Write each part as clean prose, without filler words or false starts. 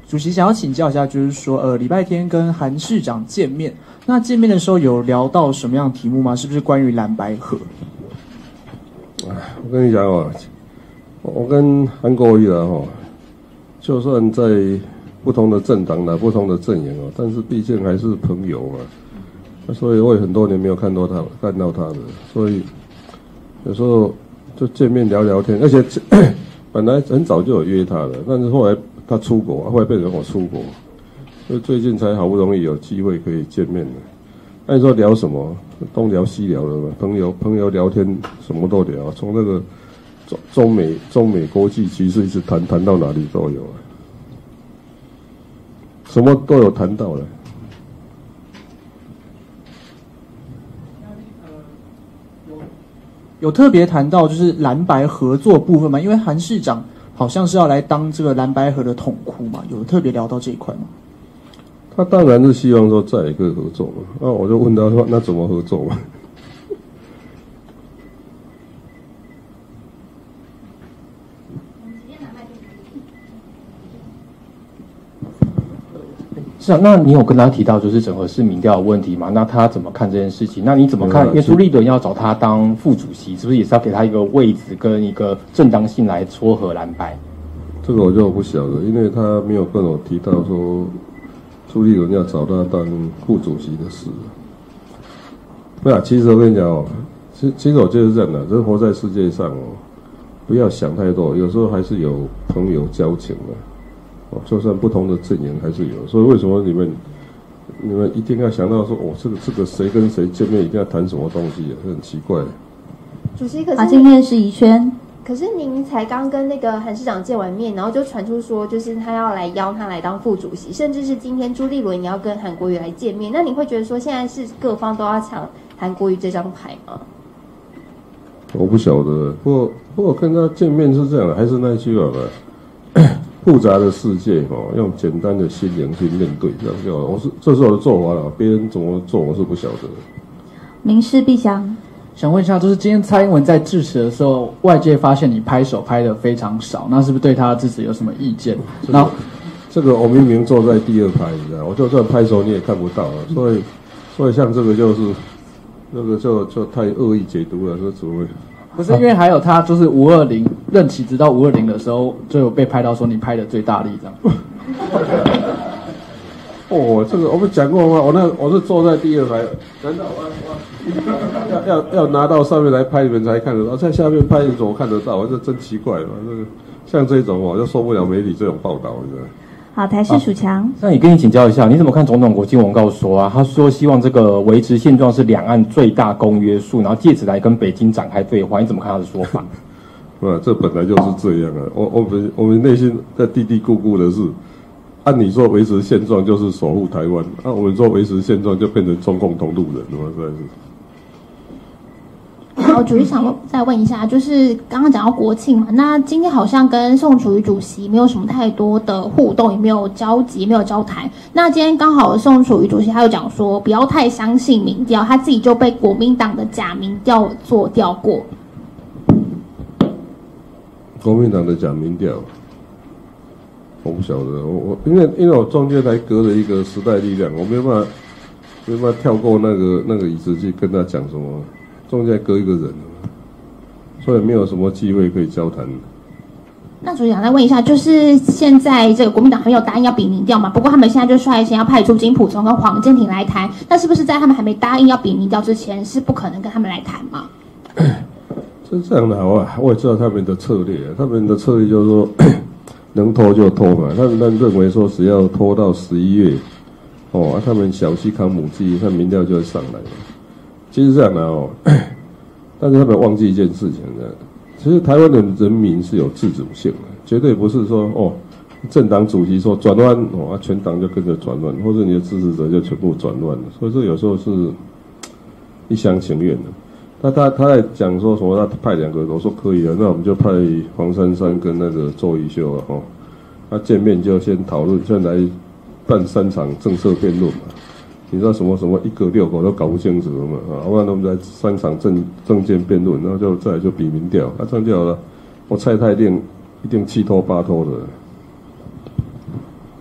主席想要请教一下，就是说，礼拜天跟韩市长见面，那见面的时候有聊到什么样的题目吗？是不是关于蓝白合？ 我跟你讲哦，我跟韩国瑜就算在不同的政党不同的阵营但是毕竟还是朋友嘛，所以我也很多年没有看到他的，所以有时候就见面聊聊天，而且本来很早就有约他的，但是后来他出国，后来变成我出国，所以最近才好不容易有机会可以见面的。那你说聊什么？东聊西聊的嘛，朋友聊天什么都聊，从那个中美国际局势一直谈到哪里都有什么都有谈到了。 有特别谈到就是蓝白合作部分吗？因为韩市长好像是要来当这个蓝白合的统哭嘛，有特别聊到这一块吗？ 他当然是希望说再一个合作嘛，那我就问他说，那怎么合作嘛？ 是啊，那你有跟他提到就是整合式民调的问题吗？那他怎么看这件事情？那你怎么看？因为朱立伦要找他当副主席，是不是也是要给他一个位置跟一个正当性来撮合蓝白？ 这个我就不晓得，因为他没有跟我提到说朱立伦要找他当副主席的事。对啊，其实我跟你讲其实我觉得是这样的，人活在世界上不要想太多，有时候还是有朋友交情的。就算不同的阵营还是有，所以为什么你们一定要想到说，这个谁跟谁见面一定要谈什么东西是很奇怪的。 主席，可是今天是宜轩， 可是您才刚跟那个韩市长见完面，然后就传出说，就是他要来邀他来当副主席，甚至是今天朱立伦也要跟韩国瑜来见面，那你会觉得说，现在是各方都要抢韩国瑜这张牌吗？ 我不晓得，不过跟他见面是这样的，还是那句话吧。复杂的世界用简单的心灵去面对，这样就好了。这是我的做法了，别人怎么做我是不晓得。 民事必详。 想问一下，就是今天蔡英文在致辞的时候，外界发现你拍手拍的非常少，那是不是对他的致辞有什么意见？ 这个我明明坐在第二排，你知道，我就算拍手你也看不到所以像这个就是那个就太恶意解读了，说怎么会？ 不是，因为还有他就是520任期直到520的时候，就有被拍到说你拍的最大力这样。 这个我们讲过吗？我是坐在第二排，难道要拿到上面来拍你们才看得到？在下面拍你怎么看得到？这真奇怪嘛！这个像这种就受不了媒体这种报道，你知道。 好，台视署强。 那也跟你请教一下，你怎么看总统国庆文告说他说希望这个维持现状是两岸最大公约数，然后借此来跟北京展开对话，你怎么看他的说法？ 这本来就是这样我们内心在嘀嘀咕咕的是，按你说维持现状就是守护台湾，我们说维持现状就变成中共同路人了，实在是。 主席想再问一下，就是刚刚讲到国庆嘛，那今天好像跟宋楚瑜主席没有什么太多的互动，也没有交集，没有交谈。那今天刚好宋楚瑜主席他又讲说，不要太相信民调，他自己就被国民党的假民调做调过。 国民党的假民调，我不晓得，因为我中间还隔了一个时代力量，我没办法跳过那个椅子去跟他讲什么。中间隔一个人，所以没有什么机会可以交谈。 那主席想再问一下，就是现在这个国民党还没有答应要比民调嘛？不过他们现在就率先要派出金溥聪跟黄健庭来谈，那是不是在他们还没答应要比民调之前，是不可能跟他们来谈吗？ 是这样的，我也知道他们的策略，就是说能拖就拖嘛。他们认为说只要拖到11月，他们小鸡扛母鸡，他民调就会上来了。其实这样的但是他们忘记一件事情的，其实台湾的人民是有自主性的，绝对不是说政党主席说转弯全党就跟着转弯，或者你的支持者就全部转弯了，所以这有时候是一厢情愿的。他在讲说什么他派2个人，我说可以啊，那我们就派黄珊珊跟那个周宜修他见面就先讨论，先来办3场政策辩论嘛。你知道什么1个6个都搞不清楚了嘛？不然我们在3场政见辩论，然后再来就比民调，这样就好了。我蔡太定一定7拖8拖的。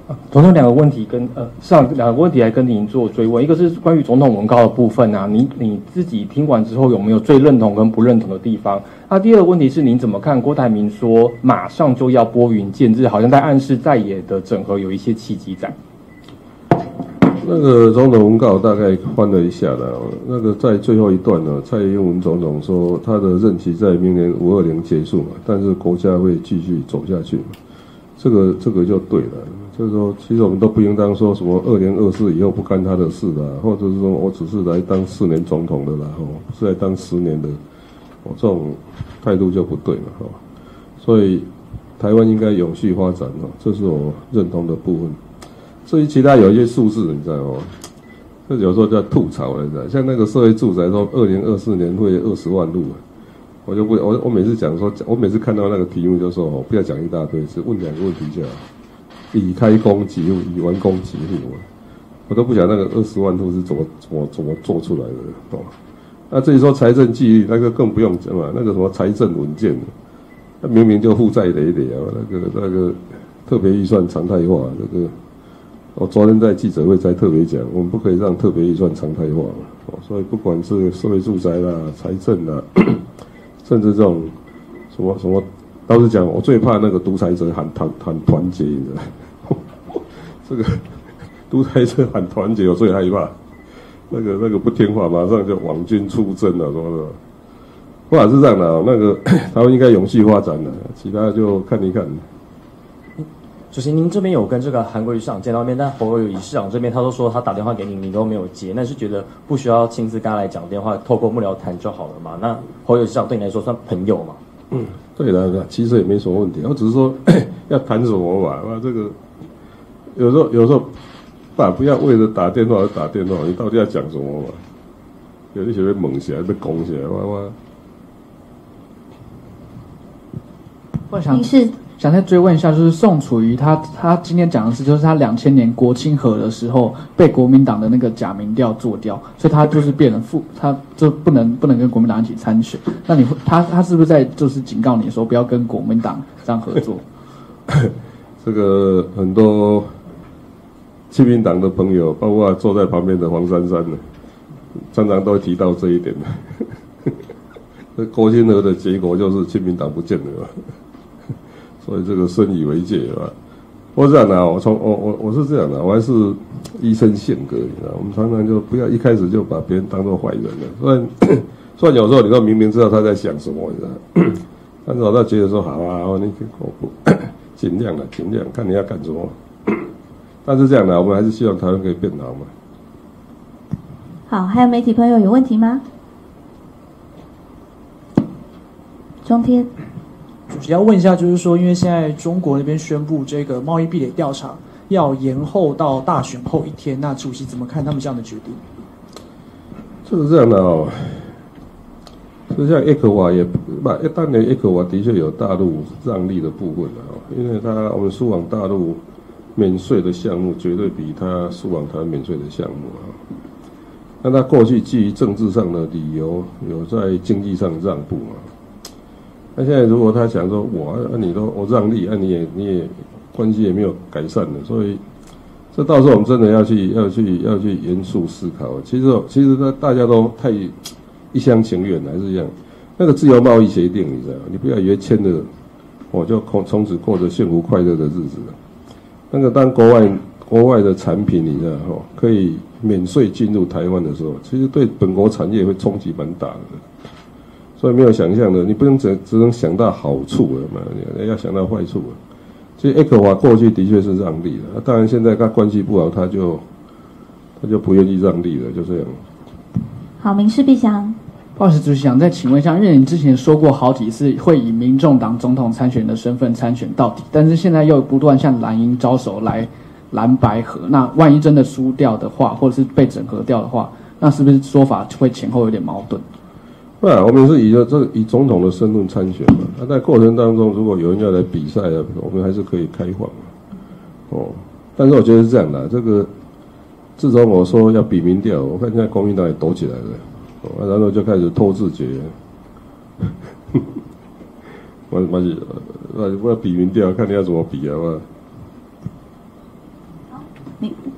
总统两个问题跟两个问题来跟您做追问，一个是关于总统文告的部分啊，你自己听完之后有没有最认同跟不认同的地方？那第二个问题是您怎么看郭台铭说马上就要拨云见日，好像在暗示在野的整合有一些契机在？ 那个总统文告大概翻了一下了，那个在最后一段呢，蔡英文总统说他的任期在明年520结束嘛，但是国家会继续走下去嘛，这个就对了。就是说，其实我们都不应当说什么2024以后不干他的事啦，或者是说我只是来当4年总统的啦，不是来当10年的，这种态度就不对嘛，所以台湾应该永续发展，这是我认同的部分。至于其他有一些数字，你知道吗？这有时候叫吐槽了，你知道，像那个社会住宅说2024年会20万户，我就不我每次讲说，我每次看到那个题目就说不要讲一大堆，只问2个问题就好。已开工几户，已完工几户，我都不晓得那个20万户是怎么做出来的那至于说财政纪律，那个更不用讲嘛，那个什么财政稳健，那明明就负债累累啊，那个特别预算常态化，这个我昨天在记者会才特别讲，我们不可以让特别预算常态化嘛，所以不管是社会住宅啦、财政啦，甚至这种什么。倒是讲，我最怕那个独裁者喊团结，你知道？这个独裁者喊团结，我最害怕。那个不听话，马上就网军出征了，什么的。不管是这样的，那个台湾应该永续发展的，其他就看一看。 主席，您这边有跟这个韩国瑜市长见到面，但侯友宜市长这边他都说他打电话给你，你都没有接，那是觉得不需要亲自跟他来讲电话，透过幕僚谈就好了嘛？那侯友宜市长对你来说算朋友吗？ 对的，其实也没什么问题，我只是说要谈什么嘛。这个有时候不要为了打电话而打电话，你到底要讲什么嘛？有一些被猛起来，被攻起来， 我想再追问一下，就是宋楚瑜他今天讲的是，就是他2000年国庆河的时候被国民党的那个假民调做掉，所以他就是变成他就不能跟国民党一起参选。那他是不是在就是警告你说不要跟国民党这样合作？ 这个很多亲民党的朋友，包括坐在旁边的黄珊珊呢，常常都会提到这一点的。国庆河的结果就是亲民党不见了嘛。所以这个深以为戒吧。我这样的，我是这样的，我还是医生性格，你知道，我们常常就不要一开始就把别人当作坏人了。虽然有时候你都明明知道他在想什么，你知道，但是我倒觉得说好啊，你尽量看你要干什么。但是这样的，我们还是希望台湾可以变好嘛。 好，还有媒体朋友有问题吗？中天。 主席要问一下，就是说，因为现在中国那边宣布这个贸易壁垒调查要延后到大选后1天，那主席怎么看他们这样的决定？ 这个这样的哦，就像ECFA当年ECFA的确有大陆让利的部分哦，因为我们输往大陆免税的项目绝对比他输往台湾免税的项目啊。那他过去基于政治上的理由，有在经济上让步嘛？那现在如果他想说我让利，你也关系也没有改善的，所以这到时候我们真的要去严肃思考。其实大家都太一厢情愿，还是一样。那个自由贸易协定，你知道，你不要以为签了我就从此过着幸福快乐的日子了。那个当国外的产品，你知道可以免税进入台湾的时候，其实对本国产业会冲击蛮大的。所以没有想象的，你不能只能想到好处了嘛，要想到坏处了。其实ECFA过去的确是让利的，当然现在跟他关系不好，他就不愿意让利了，就这样。 好，民事必详。 不好意思，主席想再请问一下，因为你之前说过好几次会以民众党总统参选人的身份参选到底，但是现在又不断向蓝营招手来蓝白合，那万一真的输掉的话，或者是被整合掉的话，那是不是说法会前后有点矛盾？ 我们是以总统的身份参选嘛，那在过程当中，如果有人要来比赛啊，我们还是可以开放哦。但是我觉得是这样的，这个自从我说要比民调，我看现在国民党也抖起来了，然后就开始拖自觉。我要比民调，看你要怎么比啊嘛。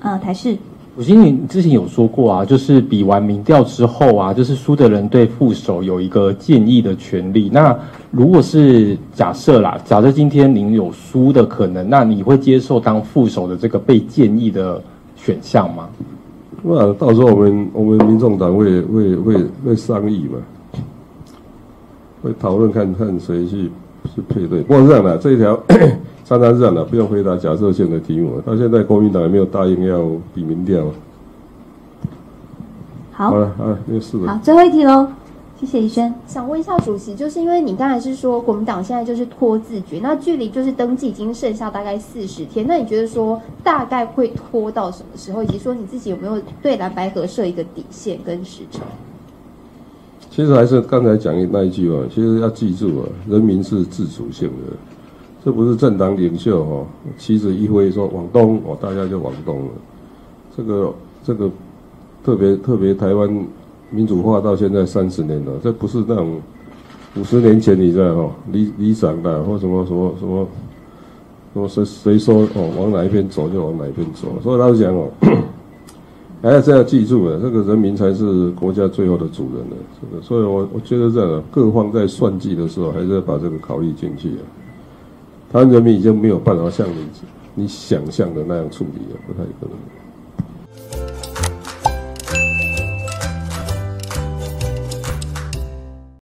台视。 主席，你之前有说过啊，就是比完民调之后啊，就是输的人对副手有一个建议的权利。那如果是假设今天您有输的可能，那你会接受当副手的这个被建议的选项吗？ 那到时候我们民众党会商议嘛，会讨论看谁去配对。不过是这样的，这一条常常是这样的，不用回答假设性的题目。到现在国民党也没有答应要比民调。 好了，那是的。 好，最后一题喽，谢谢宜萱。 想问一下主席，就是因为你刚才是说国民党现在就是拖自决，那距离就是登记已经剩下大概40天，那你觉得说大概会拖到什么时候，以及说你自己有没有对蓝白合设一个底线跟时长？ 其实还是刚才讲那一句话，其实要记住啊，人民是自主性的，这不是政党领袖旗子一挥说往东大家就往东了。这个特别台湾民主化到现在30年了，这不是那种50年前你知道里长的或什么谁说往哪一边走就往哪一边走。所以老实讲还要这样记住了，这个人民才是国家最后的主人了。这个，所以我觉得这样各方在算计的时候，还是要把这个考虑进去台湾人民已经没有办法像你想象的那样处理了，不太可能。